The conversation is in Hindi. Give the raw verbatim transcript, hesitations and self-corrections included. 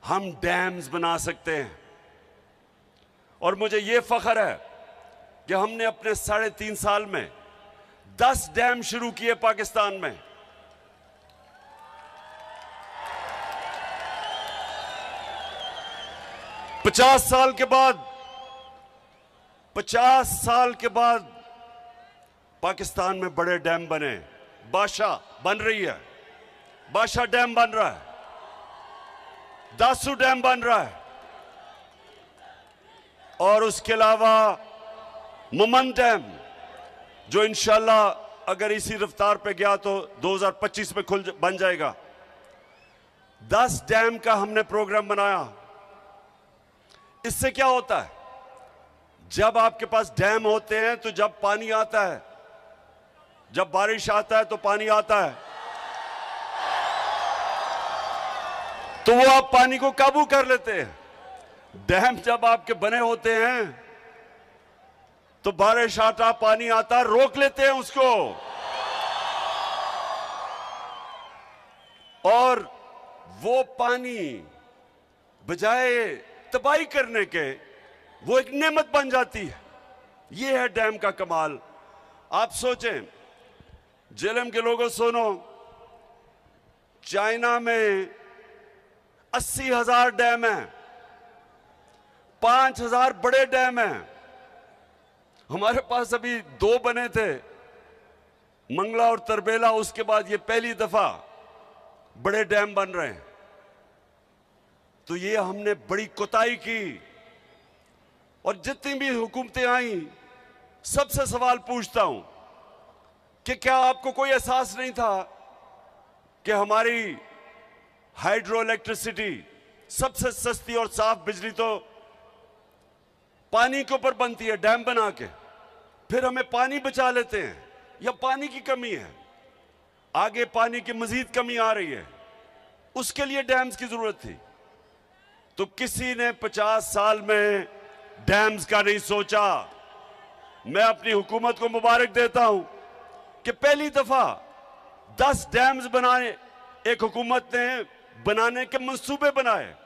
हम डैम्स बना सकते हैं। और मुझे ये फख्र है कि हमने अपने साढ़े तीन साल में दस डैम शुरू किए पाकिस्तान में। पचास साल के बाद पचास साल के बाद पाकिस्तान में बड़े डैम बने। बादशाह बन रही है, बादशाह डैम बन रहा है, दासू डैम बन रहा है, और उसके अलावा मुमन डैम जो इंशाल्लाह अगर इसी रफ्तार पे गया तो दो हज़ार पच्चीस में खुल बन जाएगा। दस डैम का हमने प्रोग्राम बनाया। इससे क्या होता है, जब आपके पास डैम होते हैं तो जब पानी आता है, जब बारिश आता है तो पानी आता है, तो वो आप पानी को काबू कर लेते हैं। डैम जब आपके बने होते हैं तो बारिश आता, पानी आता, रोक लेते हैं उसको, और वो पानी बजाय तबाही करने के वो एक नेमत बन जाती है। ये है डैम का कमाल। आप सोचें, जेएलएम के लोगों सुनो, चाइना में अस्सी हजार डैम हैं, पांच हजार बड़े डैम हैं। हमारे पास अभी दो बने थे, मंगला और तरबेला, उसके बाद ये पहली दफा बड़े डैम बन रहे हैं। तो ये हमने बड़ी कोताही की, और जितनी भी हुकूमतें आई सबसे सवाल पूछता हूं कि क्या आपको कोई एहसास नहीं था कि हमारी हाइड्रो इलेक्ट्रिसिटी सबसे सस्ती और साफ बिजली तो पानी के ऊपर बनती है, डैम बना के। फिर हमें पानी बचा लेते हैं, या पानी की कमी है, आगे पानी की मजीद कमी आ रही है, उसके लिए डैम्स की जरूरत थी। तो किसी ने पचास साल में डैम्स का नहीं सोचा। मैं अपनी हुकूमत को मुबारक देता हूं कि पहली दफा दस डैम्स बनाए एक हुकूमत ने बनाने के मंसूबे बनाए।